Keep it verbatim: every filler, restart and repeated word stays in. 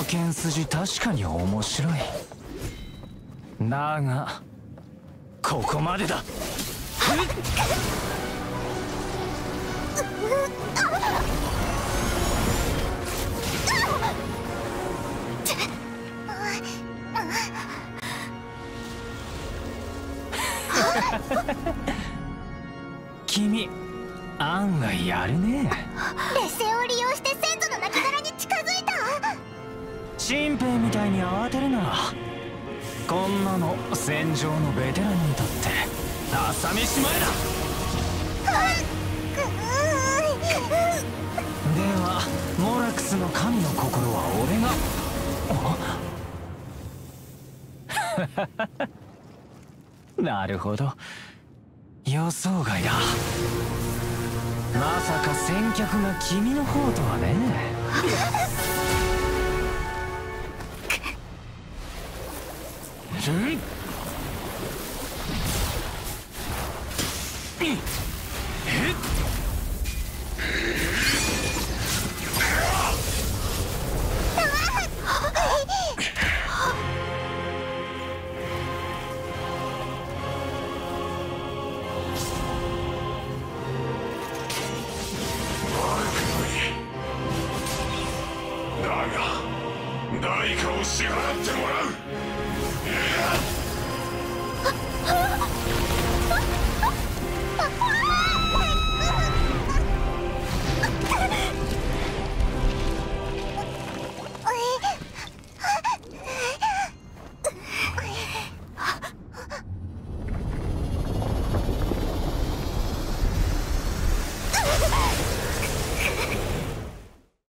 剣筋確かに面白い。だがここまでだ。君案外やるね。 劣勢を利用して先祖の亡骸に近づいた。 新兵みたいに慌てるな。こんなの戦場のベテランにとって朝飯前だ。ではモラクスの神の心は俺が。なるほど、予想外だ。まさか先客が君の方とはね。うんだが代価を支払ってもらう。